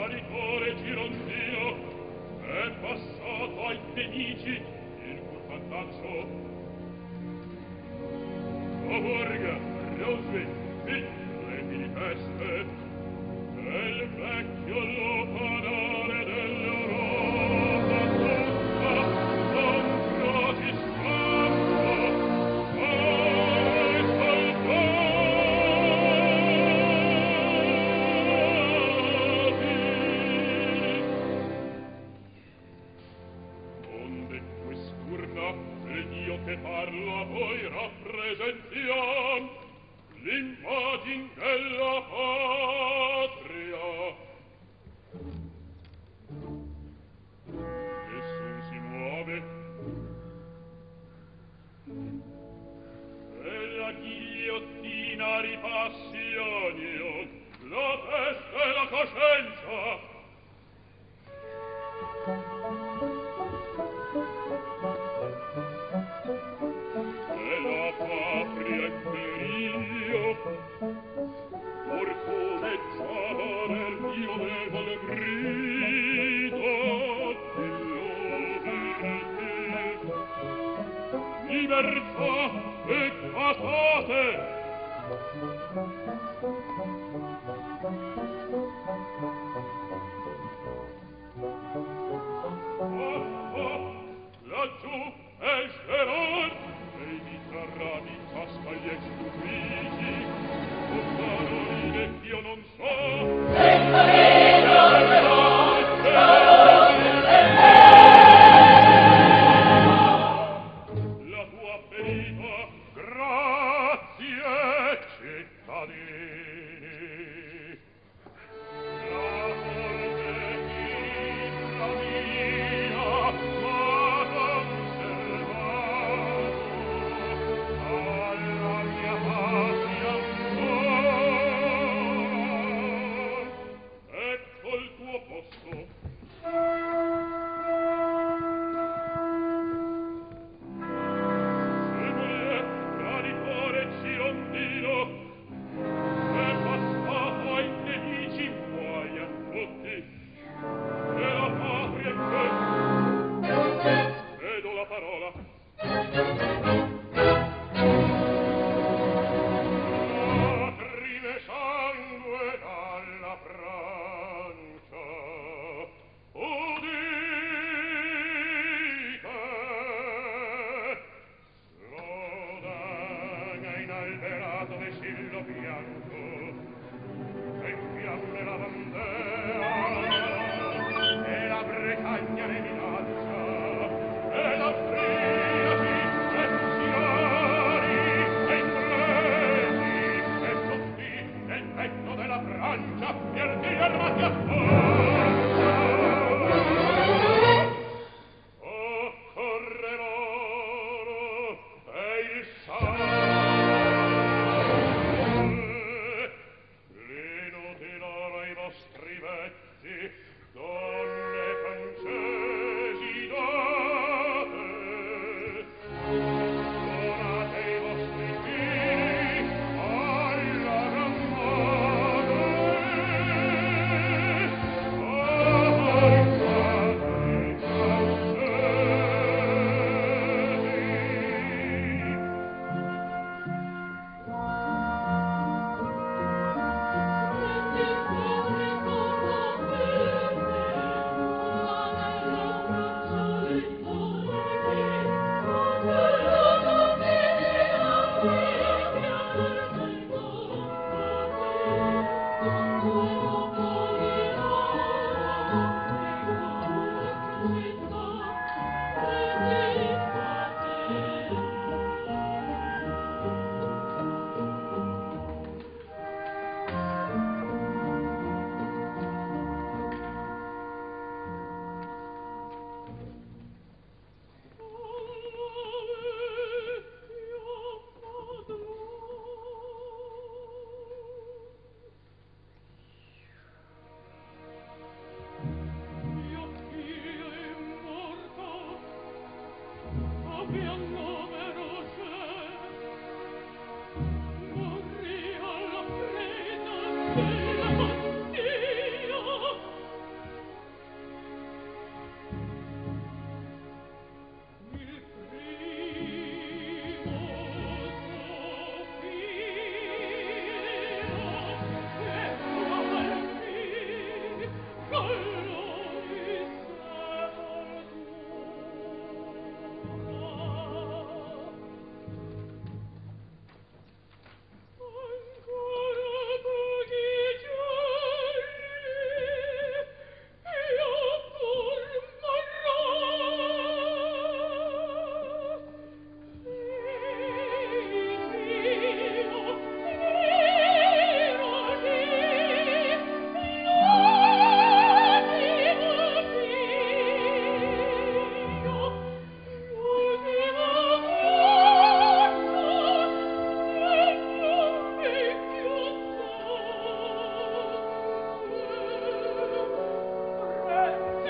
traditore girondino, è passato ai nemici il cui fantaccio. O Borga, Roswig, le di feste, del vecchio lopanare dell'Europa tutta, non croti scampo, ai soldati. Onde quest'urna, il Dio che parla voi rappresentiam, l'immagine della patria. Nessun si muove, e la ghigliottina ripassi ogni la testa e la coscienza. E la patria in periglio, or come già nel Dio debole grido di libertà e patate. Laggiù è il Sperone, e mi trarrà di tasca gli estupiti, o parole che io non so. La tua ferita, grazie, cittadini. La forte figlia mia, ma conservato alla mia patria ancor. Ecco il tuo posto. Se vuoi traditore girondino, è passato ai nemici, guai a tutti, e la patria in te. Vedo la parola. Lacrime sangue dalla Francia, udite, Slodana inalberato vessillo bianco, e in fiamme la bandera, e la Bretagna ne minaccia, e la Friasi, e Sioni, e Inglesi, e tutti nel petto della Francia, gli ardì armati a forza. Occorre loro, e il sangue, l'inutilare i vostri vetti, donne francesi date, donate i vostri figli alla gran madre.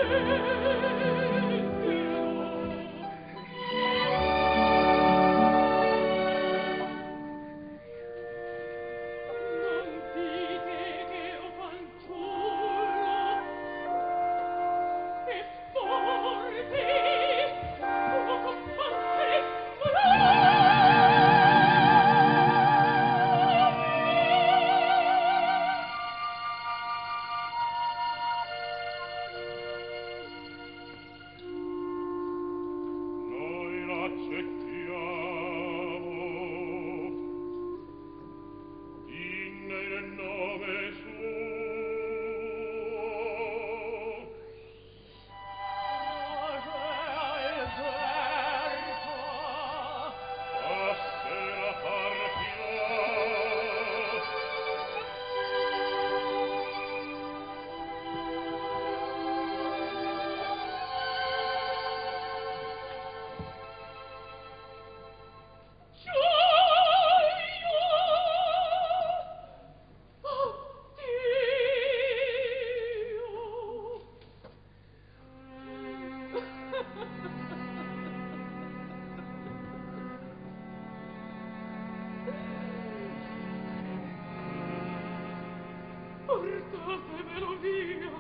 Portatemelo via!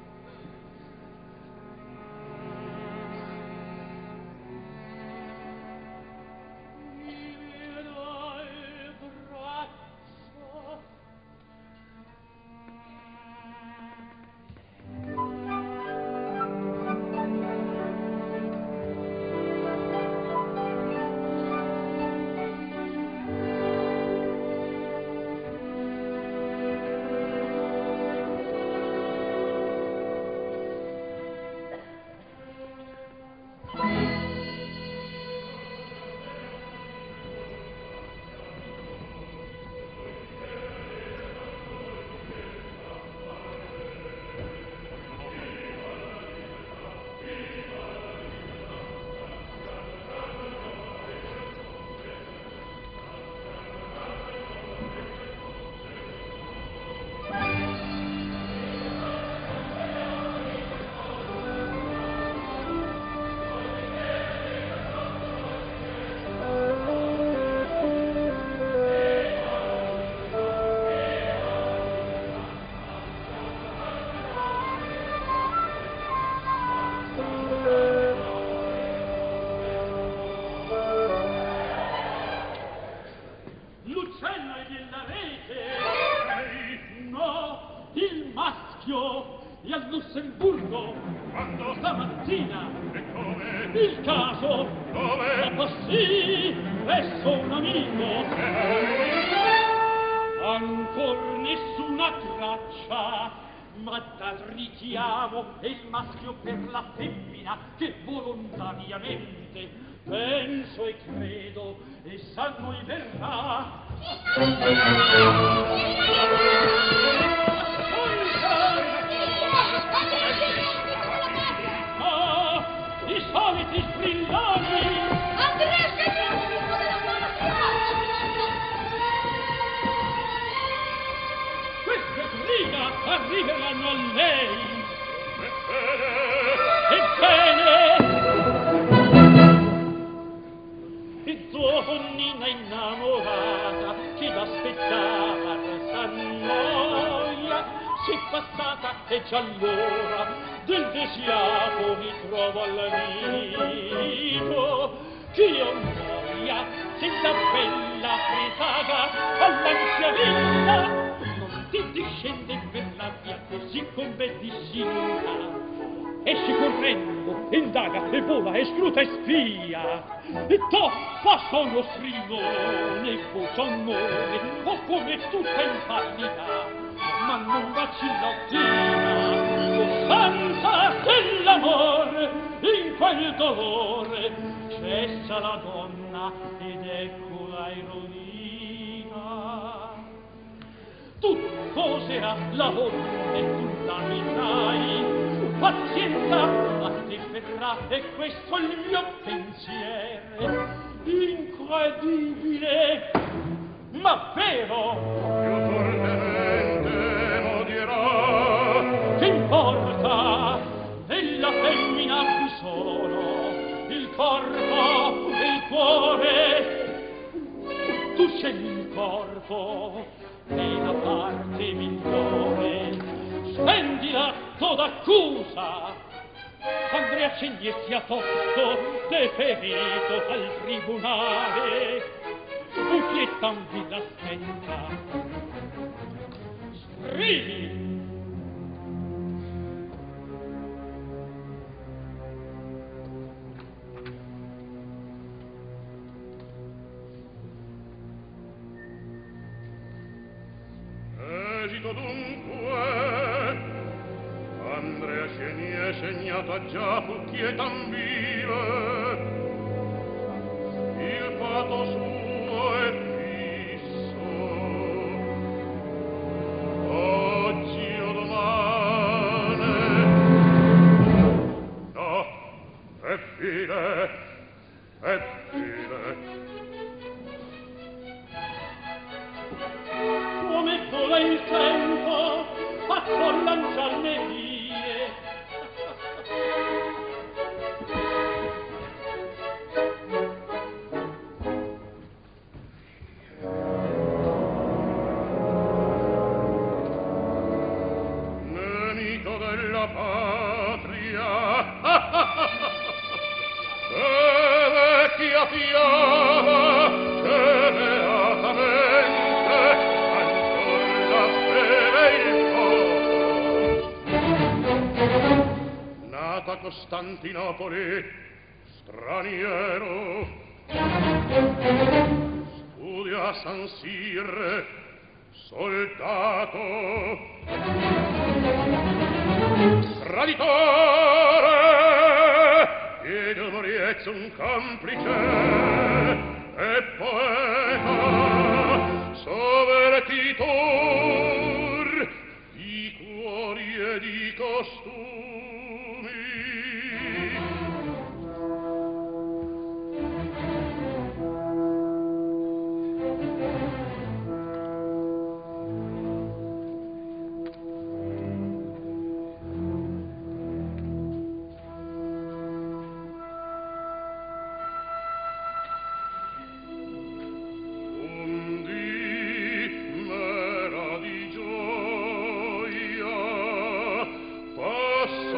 Mi viene il braccio. L'uccello è nella rete! No, il maschio è a Lussemburgo! Quando? Stamattina! E come? Il caso! Dove? Ma così, presso un amico! Ancor nessuna traccia, ma dal richiamo è il maschio per la femmina che volontariamente penso e credo essa a noi verrà. Ah, i soliti strilloni! Queste grida arriveranno a lei! Ebbene! E donnina innamorata che l'aspettava s'annoia, si passata e già l'ora del desiato ritrovo all'amico che io muoia senza bella presaga all'ansia villa non ti discende per la via così come discinta. Esce correndo, indaga e vola e scruta e spia e toppa sono stridone, focionnone o come tutta impallida ma non vacilla ottima costanza dell'amore in quel dolore cessa la donna ed ecco la ironia tutto sarà lavoro e tu la vedrai pazienza a te verrà e questo è il mio pensiero incredibile ma vero Più tornemente lo dirà che importa del scegli il corpo nella parte migliore, stendi l'atto d'accusa. Andrea Cegni sia tosto deferito al tribunale, Upiettan vi l'aspetta. Scrivi! Esito dunque, Andrea Cegni è segnata già Upiettan vive, il patto suo è fisso, oggi o domani, no, è fine, è fine. Come vola il tempo, fatto lanciar le vie. Nemico della patria, vecchia fiaba, che beatamente ancora beve il fuoco. Nata a Costantinopoli, straniero, studia a San Sir, soldato, traditore, e d'amoriezza un complice, e poeta, sovvertitor di cuori e di costumi. Passa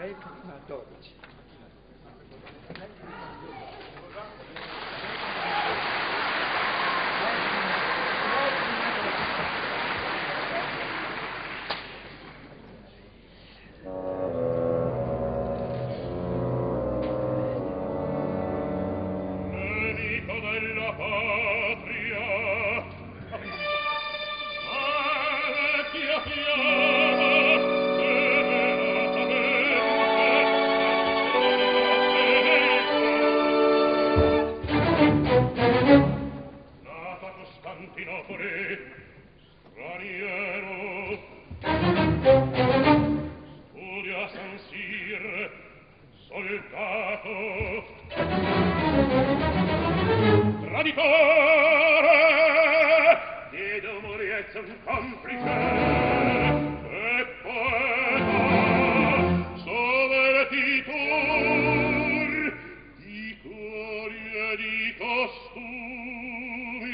prima 12. Nemico della patria, vecchia fiamma, nata a Costantinopoli, straniero, studia a San Sir, soldato, traditore, di d'amoriezza un complice, e poeta, sovvertitor di cori e di costumi.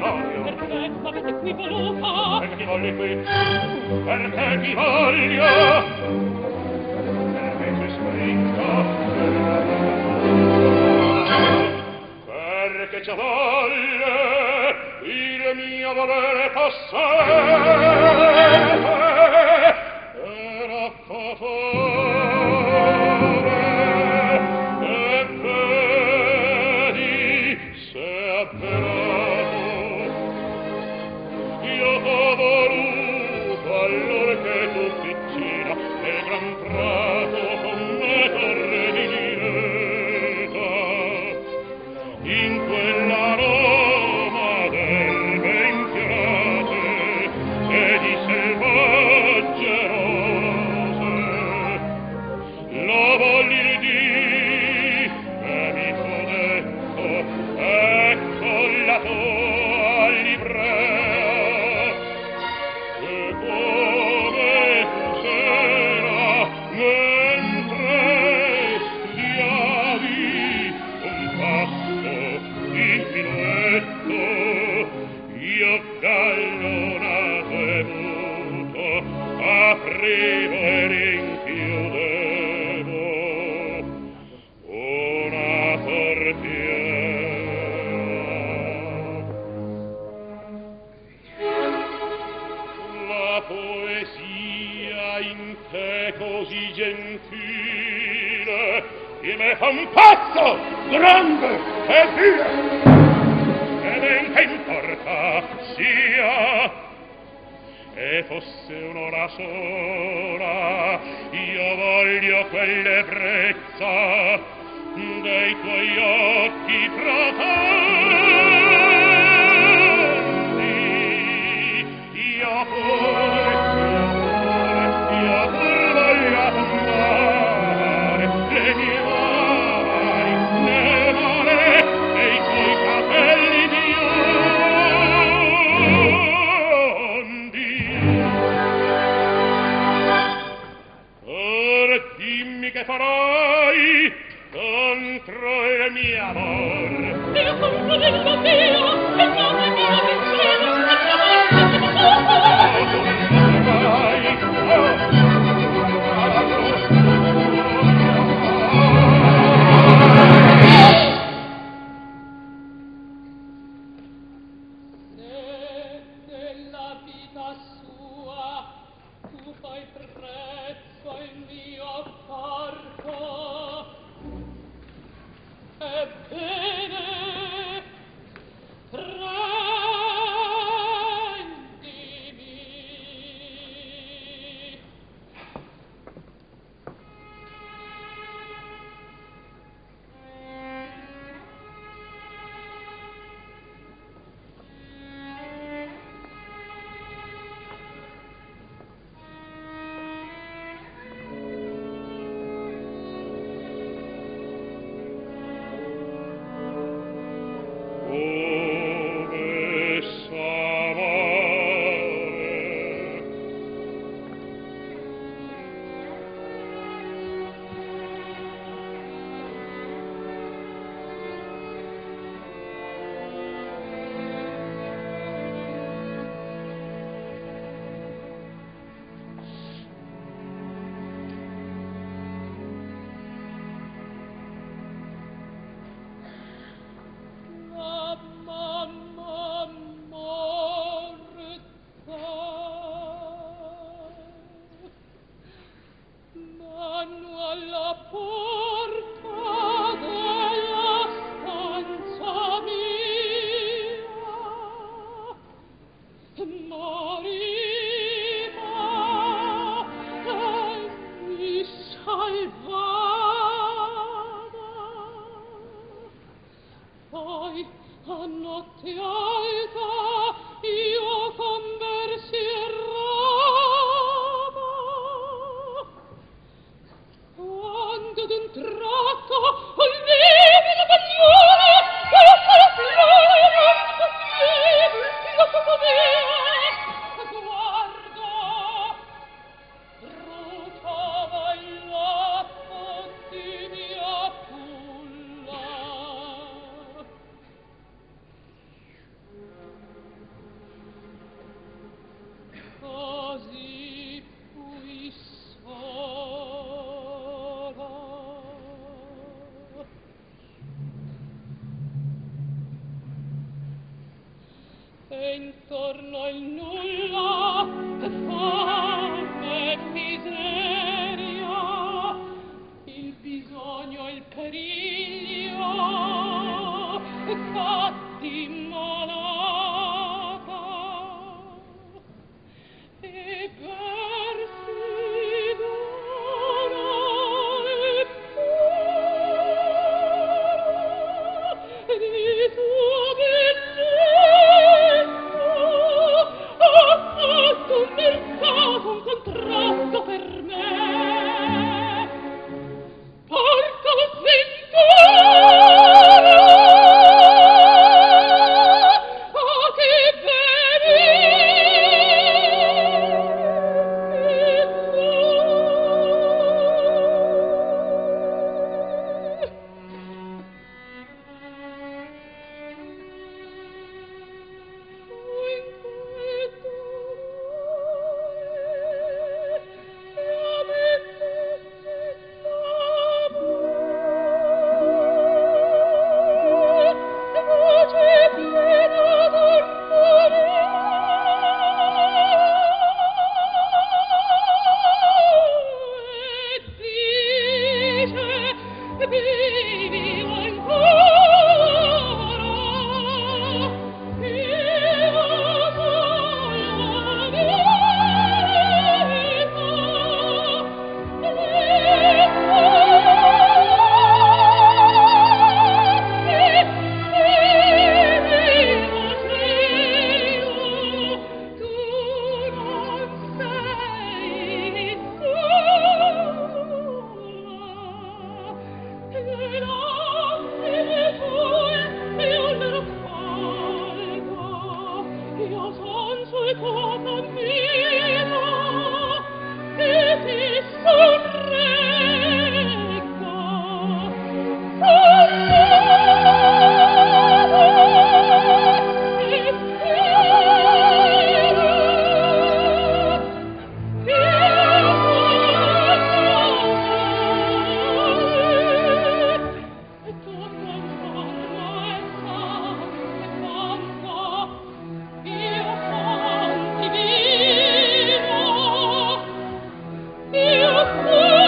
Vittorio. Perché m'avete qui voluta? Perché ti voglio qui? Perché ti voglio? Perché c'è scritto perché c'è voglio il mio volere possente era favore e vedi se avverato io ho voluto allora che tu piccina nel gran prato con me torre di direta in quella Roma d'erbe infiorate e di selvagge rose lo voglio dire che mi fu detto ecco la tua livrea e come tu sera mentre studiavi un passo di minuetto io gallonato e muto aprivo e rinchiudevo una portiera la poesia in te così gentile che me fa un passo grande e via e ben che importa sia e fosse un'ora sola io voglio quell'ebbrezza dei tuoi occhi profondi io pure voglio affondare le mie mani nel mare dei tuoi capelli biondi. Ora dimmi che farai contro il mio amor. Io e intorno il nulla, fame e miseria, il bisogno e il periglio, fatti malata e versi d'oro e pura di tua bellezza ha fatto un mercato, un contrasto per me. Porco sventura, oh che io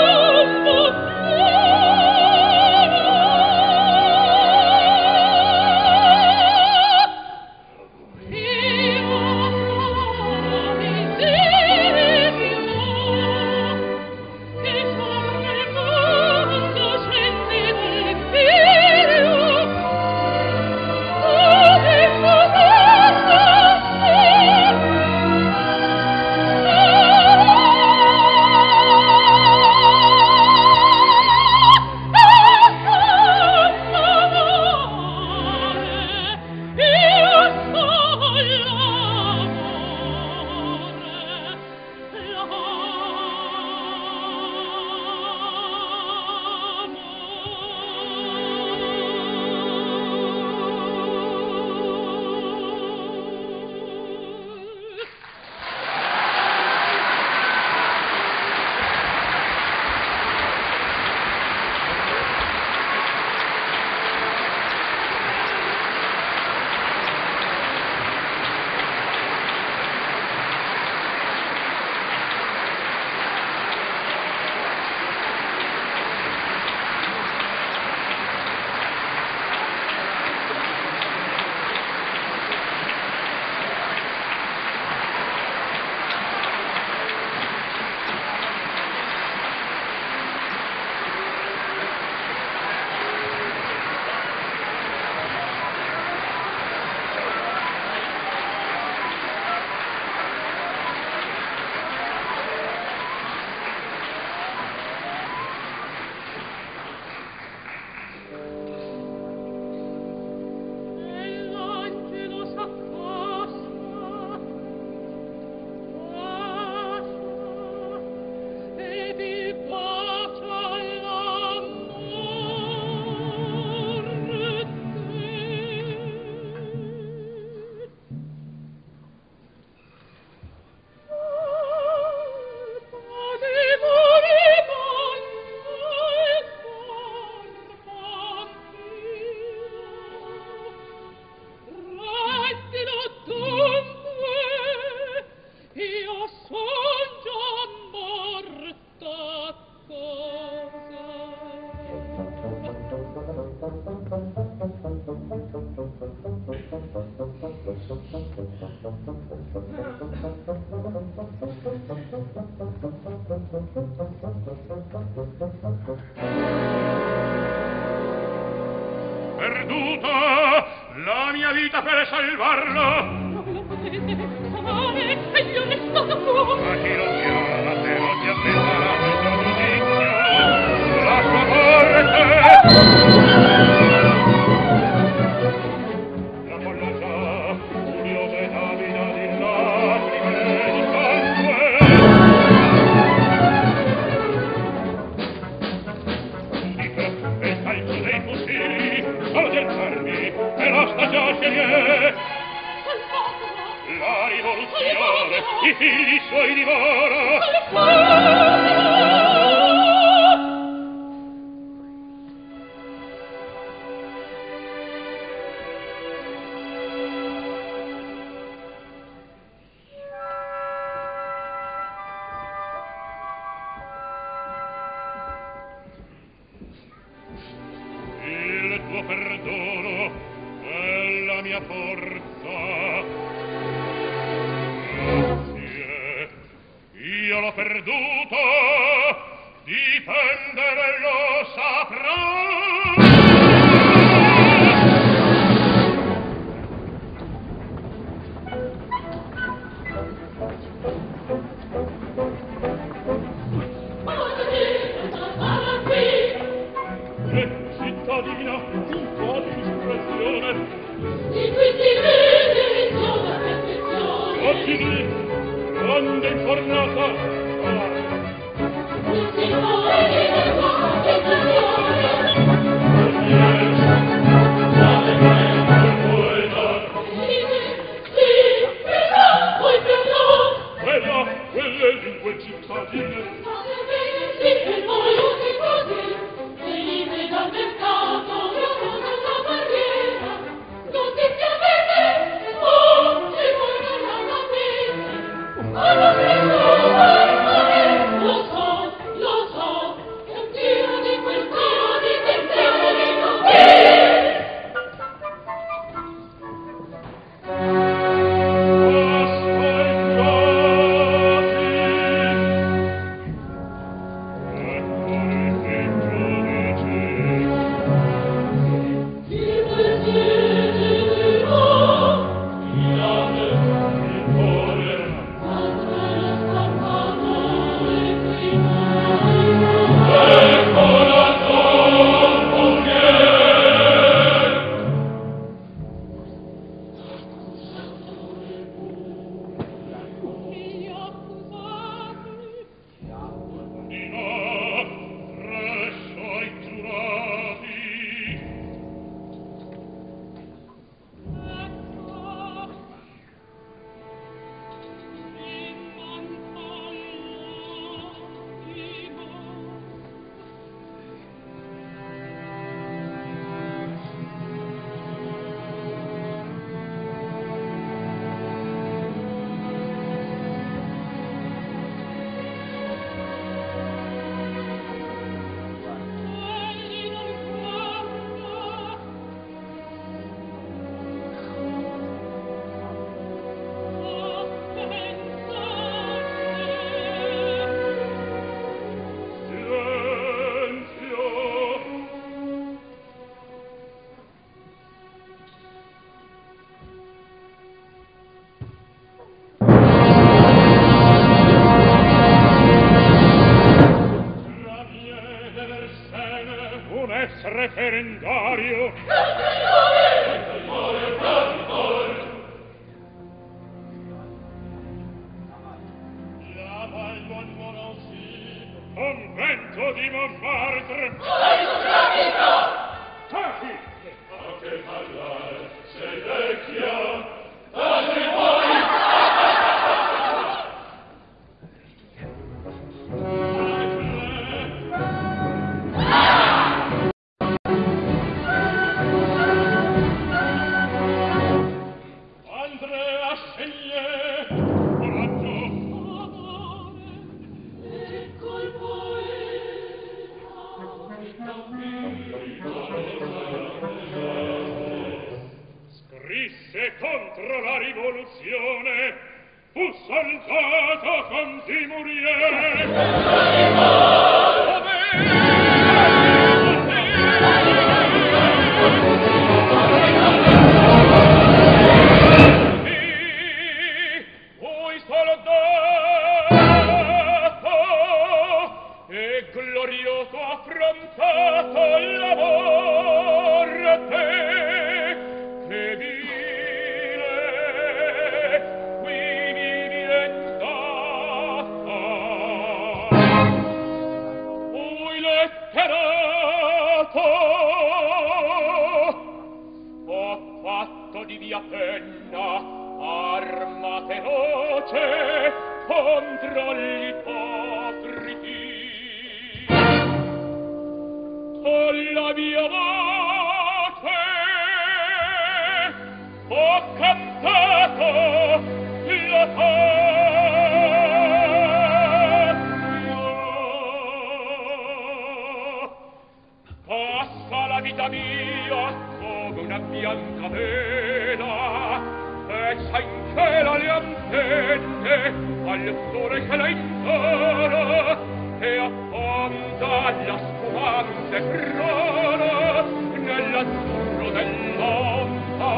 la mia vita per salvarlo. Non lo potete fare, e io ne sono fuori. Ma chi lo chiama però ti aspetta il tuo giudizio, la sua morte. La folla già, curiosa ed avida di lacrime e di sangue. Udite, e il calcio dei fucili, soldi e armi, e la stagione la rivoluzione, i figli suoi divora. Il tuo perdono è la mia forza. Grazie, io l'ho perduto, difendere lo saprò. Cittadina, un po' di discrezione. Di questi vedi sono la perfezione. Oggi di grande infornata. Non si può vedere la perfezione. Quelle lingue cittadine. Sì, per voi non si può dire. Venite dal mercato, rosa la barriera. Non si chiamete, oh, se voi non la sapete. Lo so, è un tiro di quel tiro di tensione di conquista. Referendario. La Valmont Morancy, convento di Montmartre. Taci! A che parlare, sei vecchia, taci voi! Scrisse contro la rivoluzione, fu soldato con Timurier. feroce contro gli ipocriti. Con la mia voce ho cantato la patria. Passa la vita mia come una bianca vela e sa in cielo le antenne al sole che la intora e affonda la spumante crona nell'azzurro dell'onda.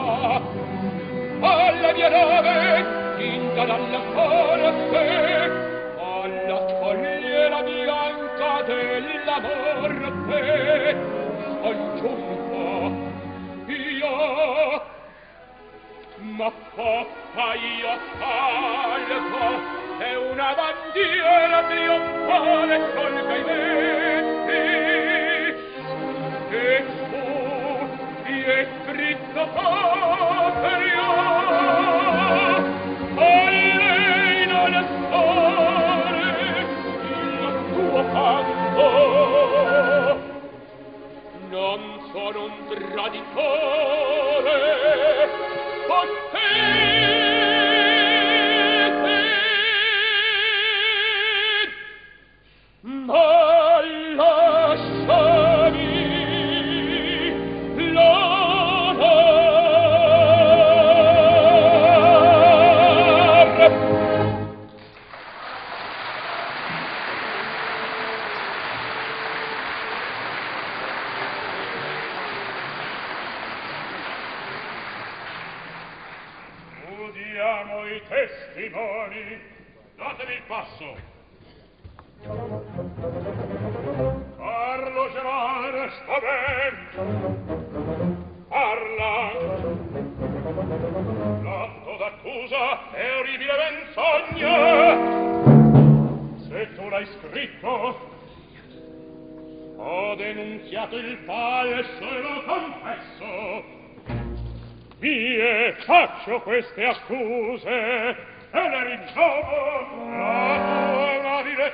Alla mia nave tinta dalla forte alla scogliera bianca della morte son giunto io, ma poca io salgo e una bandiera trionfale colga i venti e su vi è scritto patria a lei non è sole il tuo canto. Non sono un traditore con te. Ma lasciami l'onor. Udiamo i testimoni. Datemi il passo. Carlo Gerard sta ben. Parla. L'atto d'accusa è orribile menzogna. Se tu l'hai scritto, ho denunziato il falso e lo confesso. Vie, faccio queste accuse e le rinnovo. La tua amabile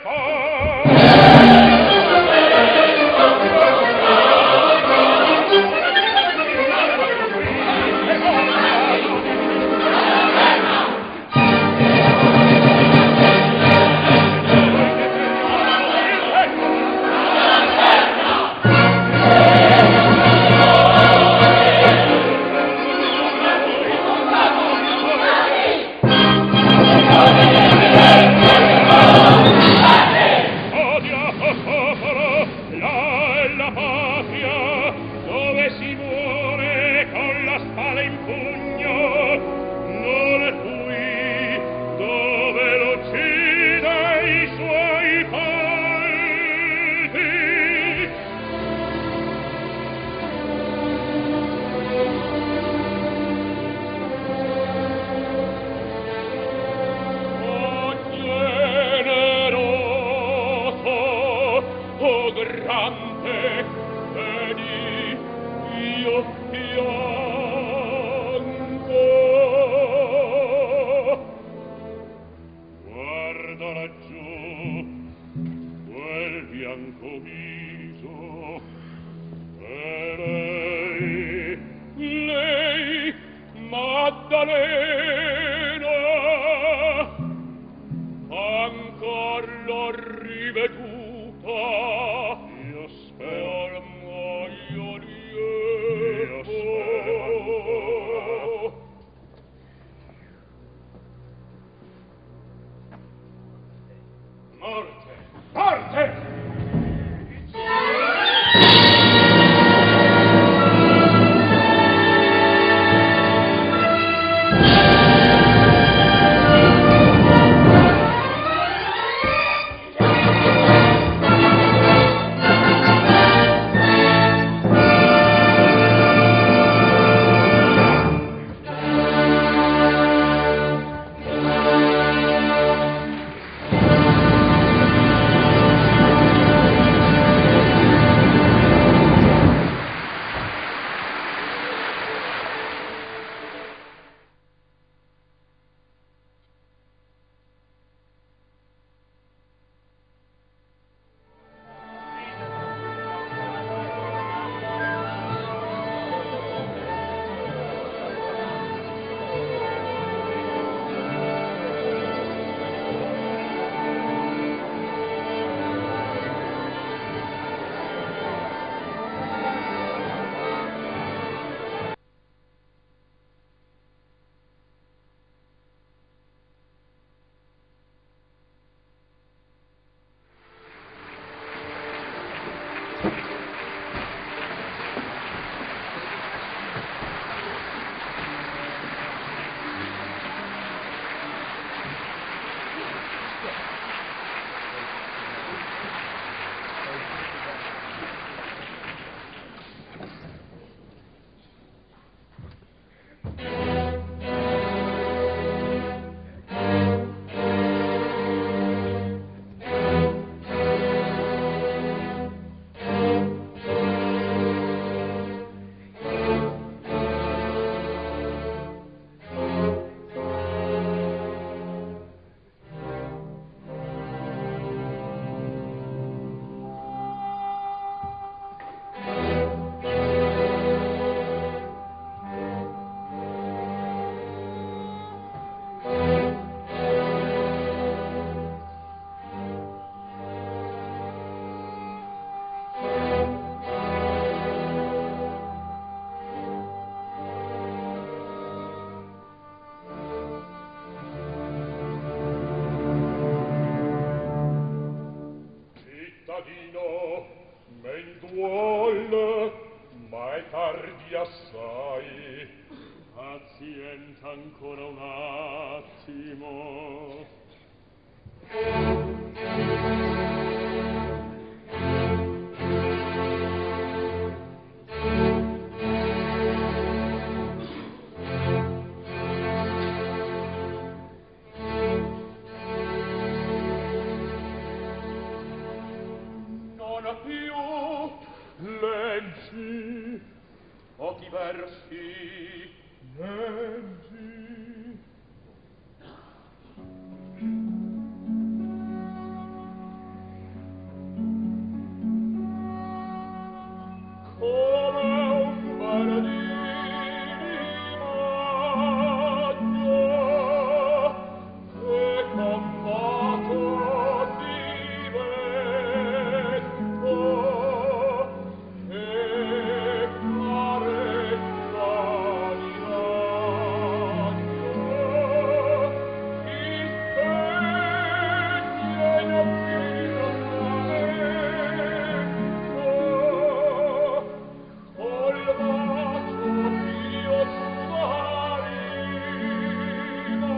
ancora un attimo. Non ha più leggi, pochi versi. Leggi. Come un paradigmaggio che con moto divetto e carezza di raggio si spegna in affidamento col bacio d'io sumarina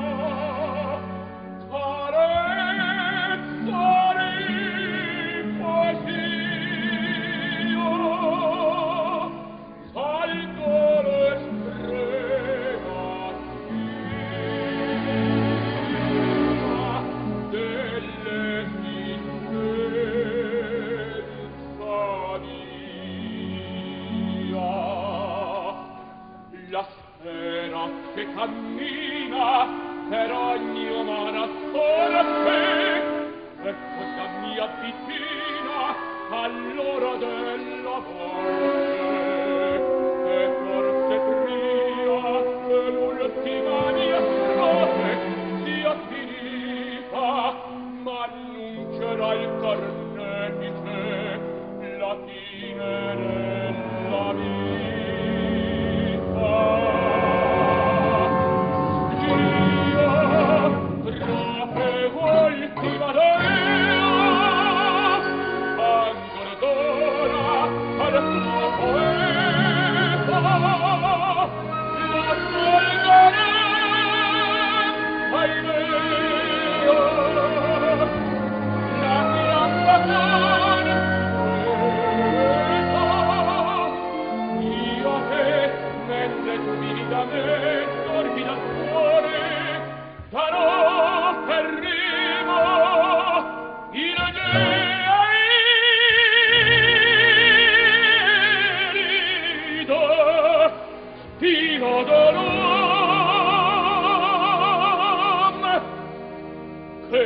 carezza di poesia salto l'estrema dell'esistenza mia. La sfera che cammina per ogni umana sorte e cosa mi avvicina all'ora della morte, e forse prima che l'ultima mia strofe sia finita m'annuncerà il carnefice la fine della vita. Io trafego ultima dea ancora d'ora al tuo poeta la solgarem ahimè la fiamma cane io che mentre spinitamente dormi dal cuore darò per rimo il gelido stilo d'olom che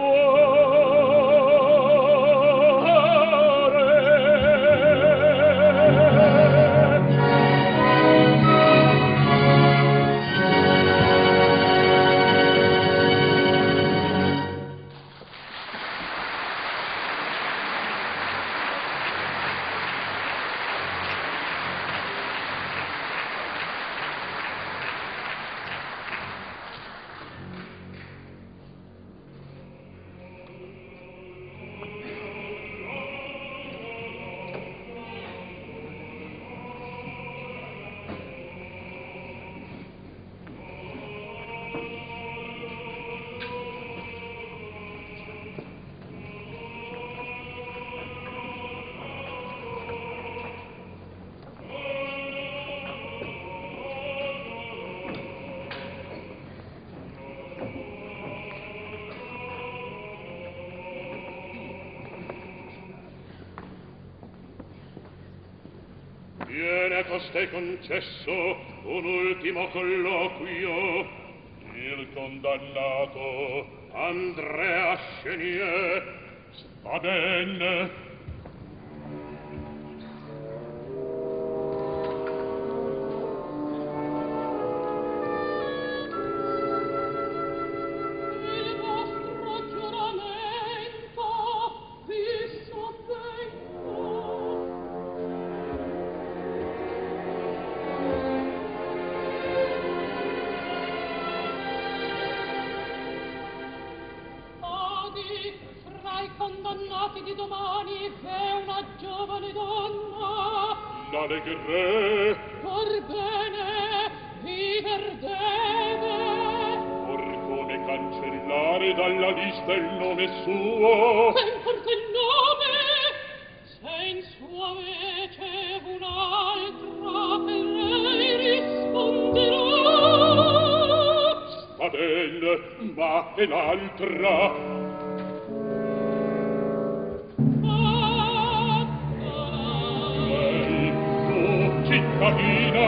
viene a costei concesso un ultimo colloquio. Il condannato Andrea Chenier sta bene. Il vostro giuramento vi sovvengo. Fra i condannati di domani v'è una giovane donna. L'Allegre Orbene, viver deve cancellare dalla lista il nome suo. Forse il nome, se in sua vece un'altra per lei risponderò. Va bene, ma è l'altra. Lei, tu, cittadina,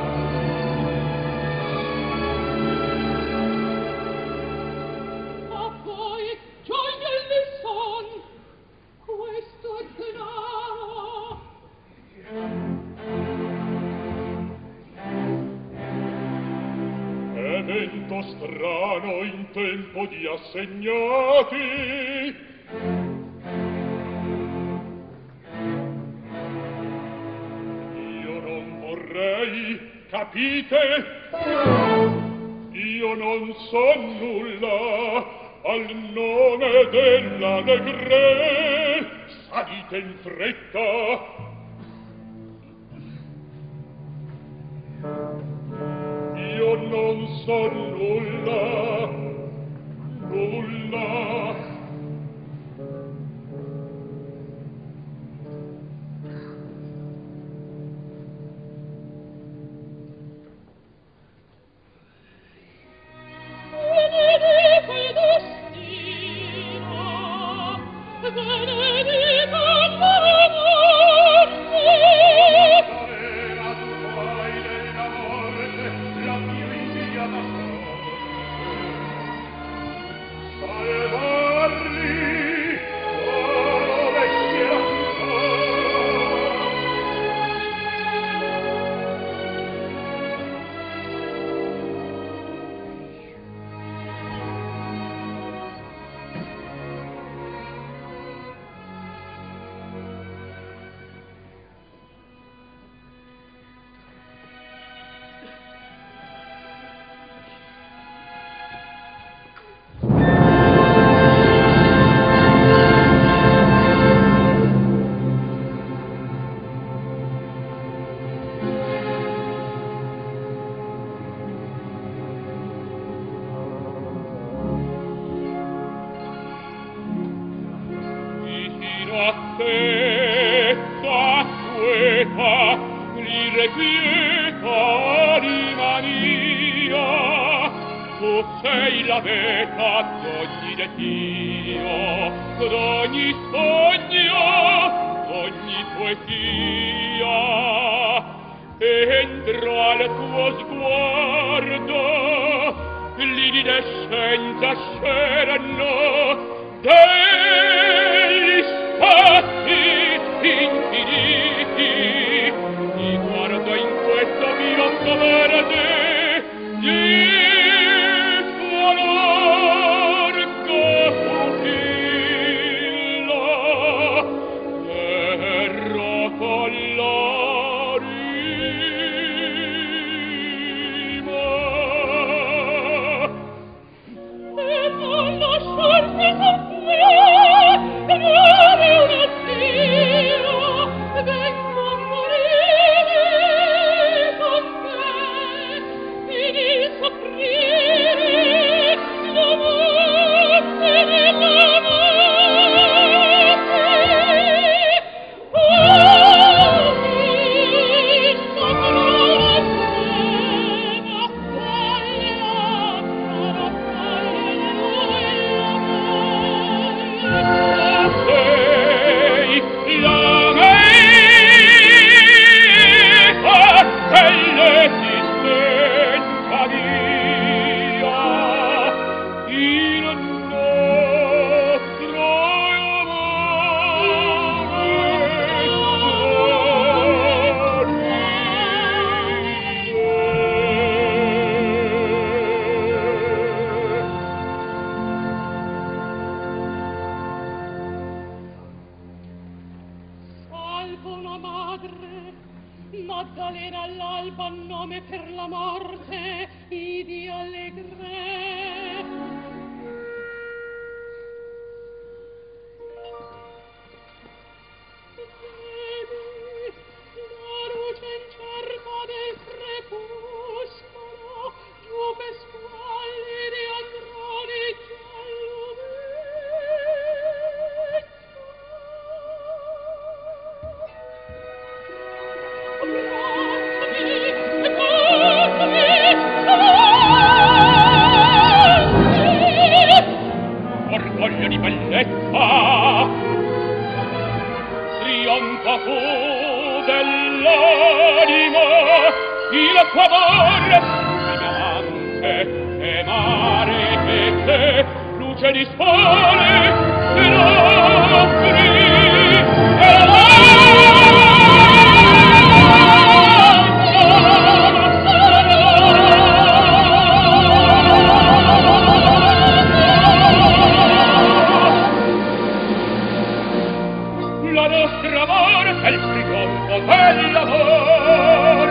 evento strano in tempo di assegnati. Io non vorrei, capite? Io non so nulla al nome della Negrè. Salite in fretta. Io non so nulla, nulla. Benedico il destino, benedico la morte. Era tu poi della morte la più insidiata salvarli, come sia sei la veta d'ogni detio, d'ogni sogno, d'ogni poesia. Entro al tuo sguardo, l'iridescenza scerno degli spazi infiniti. Ti guardo in questo biondo verde, Maddalena all'alba nome per la morte, idi allegre. Vedi la luce incerta del crepuscolo, giù per squalli di androni tuo amor, brillante e mare e te, luce di sole, che l'offri, e la nostra amor è il trionfo dell'amor.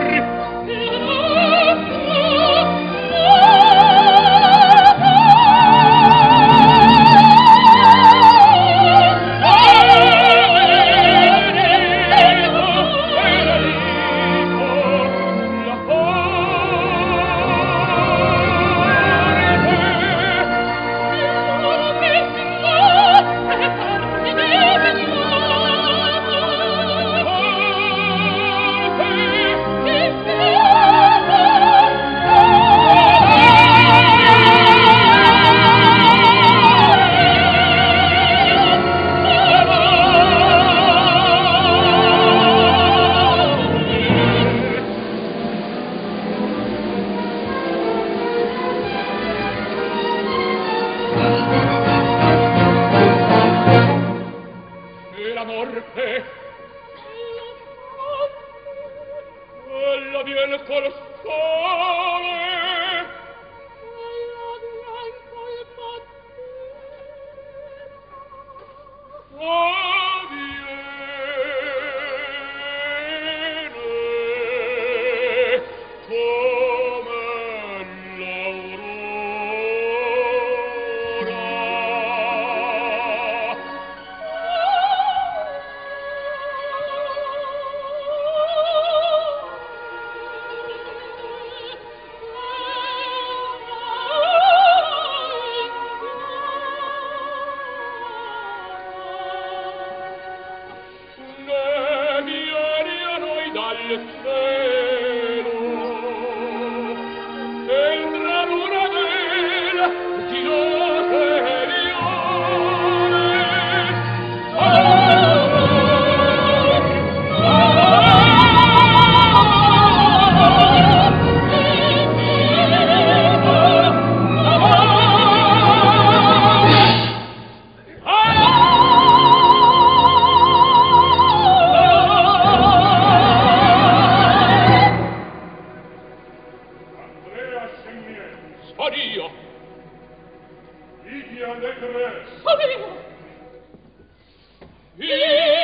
Io